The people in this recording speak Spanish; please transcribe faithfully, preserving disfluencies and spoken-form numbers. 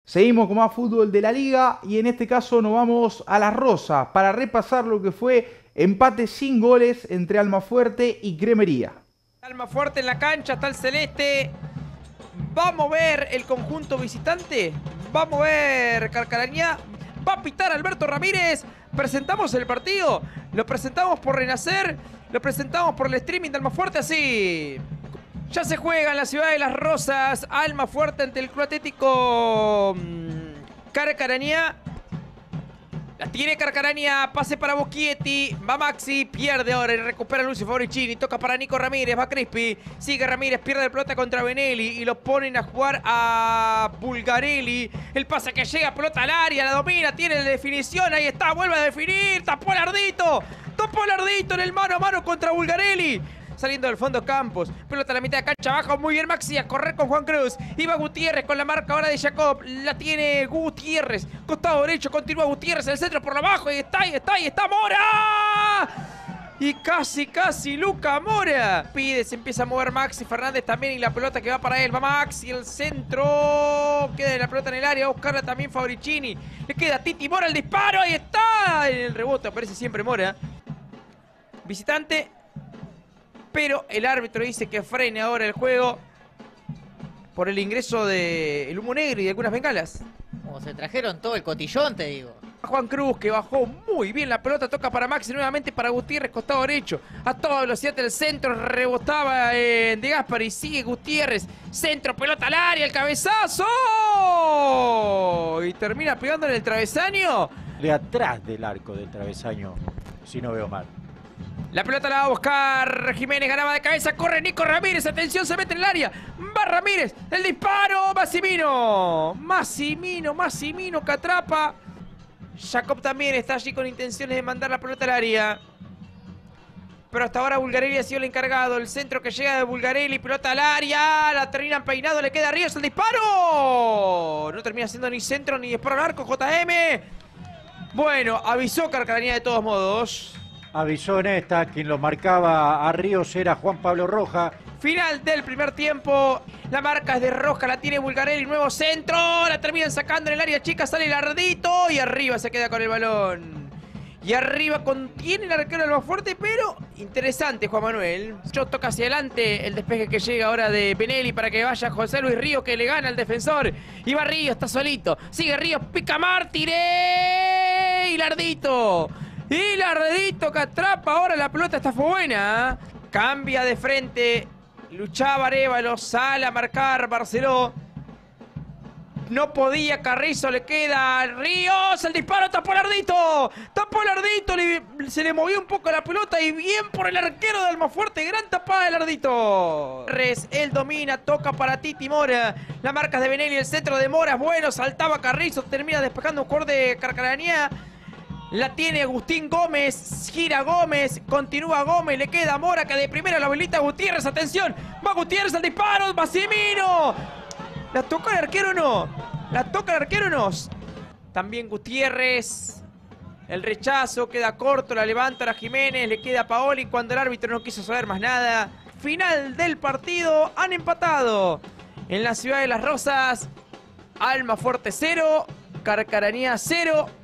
Seguimos con más fútbol de la liga y en este caso nos vamos a Las Rosas para repasar lo que fue empate sin goles entre Almafuerte y Cremería. Almafuerte en la cancha, está el celeste. Va a mover el conjunto visitante. Va a mover Carcarañá. Va a pitar Alberto Ramírez. Presentamos el partido. Lo presentamos por Renacer. Lo presentamos por el streaming de Almafuerte así. Ya se juega en la ciudad de Las Rosas. Almafuerte ante el Club Atlético Carcarañá. La tiene Carcarañá, pase para Boschietti, va Maxi, pierde ahora y recupera Lucio Favoricini, toca para Nico Ramírez, va Crispi, sigue Ramírez, pierde el pelota contra Benelli y lo ponen a jugar a Bulgarelli. El pase que llega, pelota al área, la domina, tiene la definición, ahí está, vuelve a definir, tapó Lardito, tapó Lardito en el mano a mano contra Bulgarelli. Saliendo del fondo Campos, pelota a la mitad de cancha abajo, muy bien Maxi, a correr con Juan Cruz, iba Gutiérrez con la marca ahora de Jacob, la tiene Gutiérrez, costado derecho, continúa Gutiérrez, el centro por abajo, y está, y está, y está Mora, y casi, casi Luca Mora, pide, se empieza a mover Maxi Fernández también, y la pelota que va para él, va Maxi, el centro, queda la pelota en el área, va a buscarla también Favoricini, le queda Titi Mora, el disparo, ahí está, en el rebote aparece siempre Mora, visitante. Pero el árbitro dice que frene ahora el juego por el ingreso del humo negro y de algunas bengalas. Como se trajeron todo el cotillón, te digo. Juan Cruz que bajó muy bien la pelota, toca para Maxi nuevamente para Gutiérrez, costado derecho. A toda velocidad del centro, rebotaba eh, De Gaspari, sigue Gutiérrez. Centro, pelota al área, el cabezazo. Y termina pegando en el travesaño. De atrás del arco del travesaño, si no veo mal. La pelota la va a buscar Jiménez, ganaba de cabeza, corre Nico Ramírez, atención, se mete en el área, va Ramírez, el disparo, Massimino, Massimino, Massimino que atrapa, Jacob también está allí con intenciones de mandar la pelota al área, pero hasta ahora Bulgarelli ha sido el encargado, el centro que llega de Bulgarelli, pelota al área, la terminan peinado, le queda a Ríos el disparo, no termina siendo ni centro ni disparo al arco, J M, bueno, avisó Carcarañá de todos modos. Avisó en esta, quien lo marcaba a Ríos era Juan Pablo Roja. Final del primer tiempo, la marca es de Roja, la tiene Bulgarelli, nuevo centro, la terminan sacando en el área chica, sale Lardito y arriba se queda con el balón. Y arriba contiene el arquero del Almafuerte, pero interesante Juan Manuel. Yo toca hacia adelante el despeje que llega ahora de Benelli para que vaya José Luis Ríos que le gana al defensor. Y va Ríos, está solito, sigue Ríos, pica Mártire y Lardito. Y Lardito que atrapa, ahora la pelota está buena. Cambia de frente, luchaba Arévalo, sale a marcar Barceló. No podía, Carrizo le queda Ríos, el disparo, tapó Lardito. Tapó Lardito, le, se le movió un poco la pelota y bien por el arquero de Almafuerte, gran tapada de Lardito. Él domina, toca para Titi Mora. La marca es de Benelli, el centro de Mora es bueno, saltaba Carrizo, termina despejando un jugador de Carcarañá. La tiene Agustín Gómez, gira Gómez, continúa Gómez, le queda Mora que de primera la habilita Gutiérrez, atención, va Gutiérrez al disparo, Massimino. ¿La toca el arquero o no? ¿La toca el arquero o no? También Gutiérrez, el rechazo, queda corto, la levanta a Jiménez, le queda a Paoli cuando el árbitro no quiso saber más nada. Final del partido, han empatado en la ciudad de Las Rosas, Almafuerte cero, Carcarañá cero.